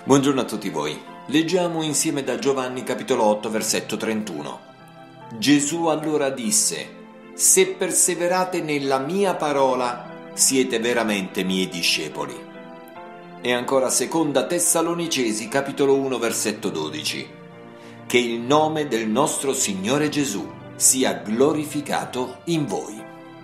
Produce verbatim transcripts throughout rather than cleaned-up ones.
Buongiorno a tutti voi. Leggiamo insieme da Giovanni capitolo otto versetto trentuno. Gesù allora disse: «Se perseverate nella mia parola, siete veramente miei discepoli». E ancora seconda Tessalonicesi capitolo uno versetto dodici. Che il nome del nostro Signore Gesù sia glorificato in voi.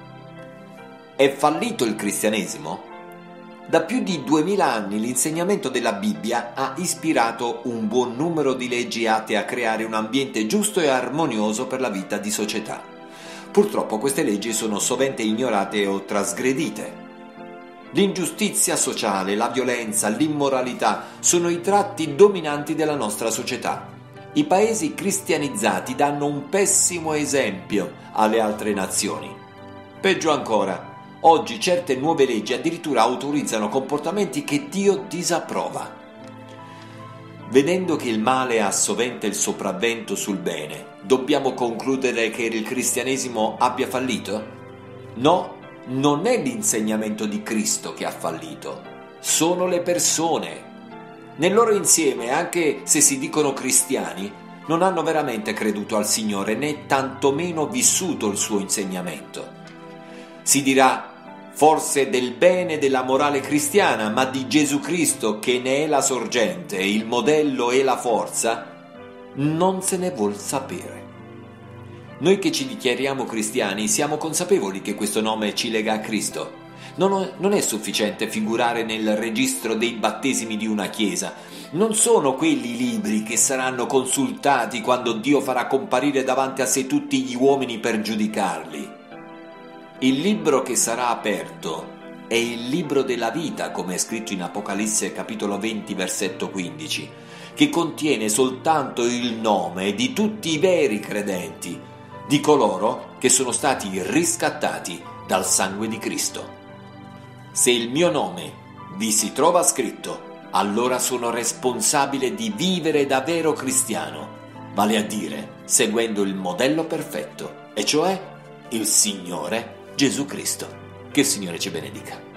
È fallito il cristianesimo? Da più di duemila anni l'insegnamento della Bibbia ha ispirato un buon numero di leggi atte a creare un ambiente giusto e armonioso per la vita di società. Purtroppo queste leggi sono sovente ignorate o trasgredite. L'ingiustizia sociale, la violenza, l'immoralità sono i tratti dominanti della nostra società. I paesi cristianizzati danno un pessimo esempio alle altre nazioni. Peggio ancora, oggi certe nuove leggi addirittura autorizzano comportamenti che Dio disapprova. Vedendo che il male ha sovente il sopravvento sul bene, dobbiamo concludere che il cristianesimo abbia fallito? No, non è l'insegnamento di Cristo che ha fallito, sono le persone. Nel loro insieme, anche se si dicono cristiani, non hanno veramente creduto al Signore né tantomeno vissuto il suo insegnamento. Si dirà forse del bene della morale cristiana, ma di Gesù Cristo, che ne è la sorgente, il modello e la forza, non se ne vuol sapere. Noi che ci dichiariamo cristiani siamo consapevoli che questo nome ci lega a Cristo. Non, non è sufficiente figurare nel registro dei battesimi di una chiesa. Non sono quelli libri che saranno consultati quando Dio farà comparire davanti a sé tutti gli uomini per giudicarli. Il libro che sarà aperto è il libro della vita, come è scritto in Apocalisse capitolo venti versetto quindici, che contiene soltanto il nome di tutti i veri credenti, di coloro che sono stati riscattati dal sangue di Cristo. Se il mio nome vi si trova scritto, allora sono responsabile di vivere da vero cristiano, vale a dire seguendo il modello perfetto, e cioè il Signore Gesù Cristo. Che il Signore ci benedica.